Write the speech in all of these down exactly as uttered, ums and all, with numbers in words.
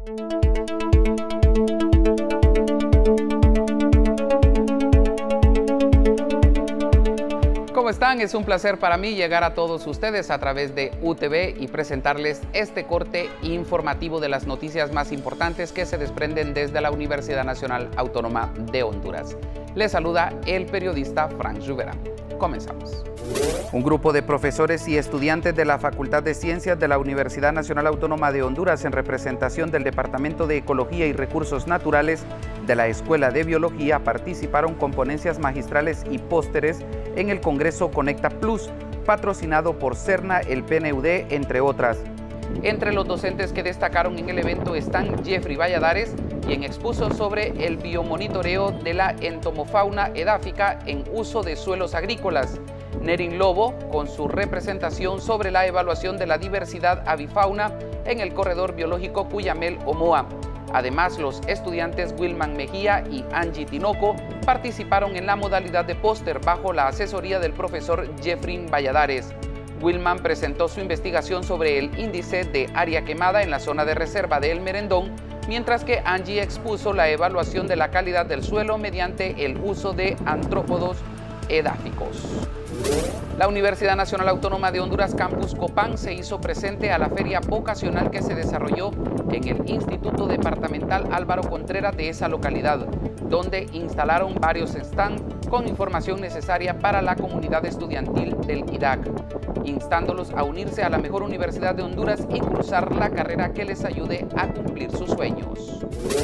¿Cómo están? Es un placer para mí llegar a todos ustedes a través de U T V y presentarles este corte informativo de las noticias más importantes que se desprenden desde la Universidad Nacional Autónoma de Honduras. Les saluda el periodista Frank Rivera. Comenzamos. Un grupo de profesores y estudiantes de la Facultad de Ciencias de la Universidad Nacional Autónoma de Honduras, en representación del Departamento de Ecología y Recursos Naturales de la Escuela de Biología, participaron con ponencias magistrales y pósteres en el Congreso Conecta Plus, patrocinado por CERNA, el P N U D, entre otras. Entre los docentes que destacaron en el evento están Jeffrey Valladares, quien expuso sobre el biomonitoreo de la entomofauna edáfica en uso de suelos agrícolas; Nerin Lobo, con su representación sobre la evaluación de la diversidad avifauna en el corredor biológico Cuyamel-Omoa. Además, los estudiantes Wilman Mejía y Angie Tinoco participaron en la modalidad de póster bajo la asesoría del profesor Jeffrey Valladares. Wilman presentó su investigación sobre el índice de área quemada en la zona de reserva de El Merendón, mientras que Angie expuso la evaluación de la calidad del suelo mediante el uso de antrópodos edáficos. La Universidad Nacional Autónoma de Honduras Campus Copán se hizo presente a la feria vocacional que se desarrolló en el Instituto Departamental Álvaro Contreras de esa localidad, donde instalaron varios stands con información necesaria para la comunidad estudiantil del I D A C, instándolos a unirse a la mejor universidad de Honduras y cursar la carrera que les ayude a cumplir sus sueños.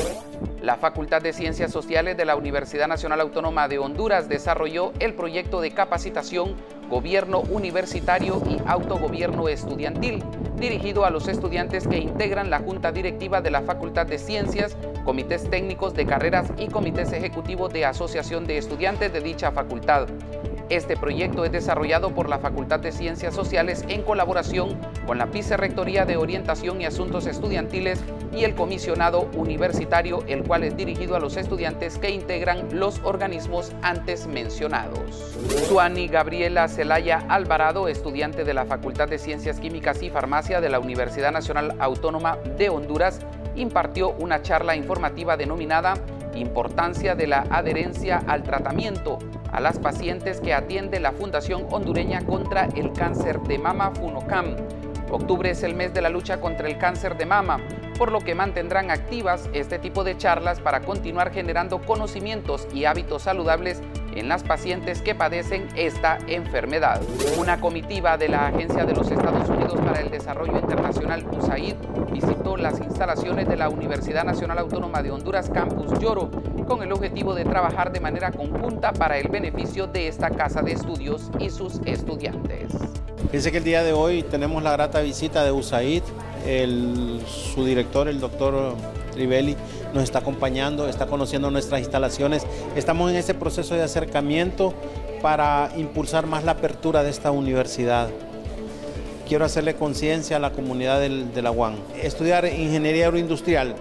La Facultad de Ciencias Sociales de la Universidad Nacional Autónoma de Honduras desarrolló el proyecto de capacitación Gobierno Universitario y Autogobierno Estudiantil, dirigido a los estudiantes que integran la Junta Directiva de la Facultad de Ciencias, comités técnicos de carreras y comités ejecutivos de asociación de estudiantes de dicha facultad. Este proyecto es desarrollado por la Facultad de Ciencias Sociales en colaboración con la Vicerrectoría de Orientación y Asuntos Estudiantiles y el Comisionado Universitario, el cual es dirigido a los estudiantes que integran los organismos antes mencionados. Suani Gabriela Celaya Alvarado, estudiante de la Facultad de Ciencias Químicas y Farmacia de la Universidad Nacional Autónoma de Honduras, impartió una charla informativa denominada Importancia de la adherencia al tratamiento a las pacientes que atiende la Fundación Hondureña contra el Cáncer de Mama, FUNOCAM. Octubre es el mes de la lucha contra el cáncer de mama, por lo que mantendrán activas este tipo de charlas para continuar generando conocimientos y hábitos saludables en las pacientes que padecen esta enfermedad. Una comitiva de la Agencia de los Estados Unidos para el Desarrollo Internacional, U S A I D, visitó las instalaciones de la Universidad Nacional Autónoma de Honduras Campus Lloro, con el objetivo de trabajar de manera conjunta para el beneficio de esta casa de estudios y sus estudiantes. Fíjense que el día de hoy tenemos la grata visita de U S A I D. El, su director, el doctor Rivelli, nos está acompañando, está conociendo nuestras instalaciones. Estamos en ese proceso de acercamiento para impulsar más la apertura de esta universidad. Quiero hacerle conciencia a la comunidad del, de la U A N. Estudiar ingeniería agroindustrial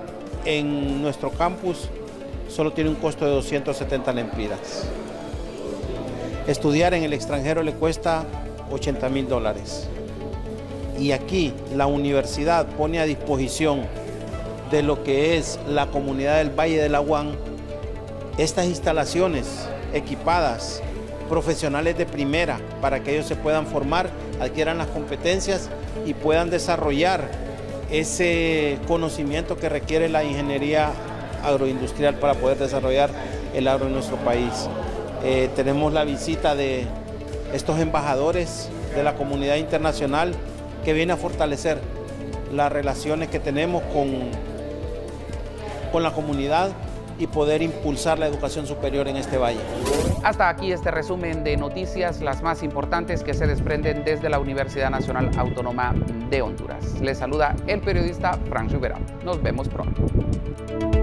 en nuestro campus solo tiene un costo de doscientos setenta lempiras. Estudiar en el extranjero le cuesta ochenta mil dólares. Y aquí la universidad pone a disposición de lo que es la comunidad del Valle de la U A N estas instalaciones equipadas, profesionales de primera, para que ellos se puedan formar, adquieran las competencias y puedan desarrollar ese conocimiento que requiere la ingeniería agroindustrial para poder desarrollar el agro en nuestro país. Eh, tenemos la visita de estos embajadores de la comunidad internacional que viene a fortalecer las relaciones que tenemos con, con la comunidad y poder impulsar la educación superior en este valle. Hasta aquí este resumen de noticias, las más importantes que se desprenden desde la Universidad Nacional Autónoma de Honduras. Les saluda el periodista Frank Rivera. Nos vemos pronto.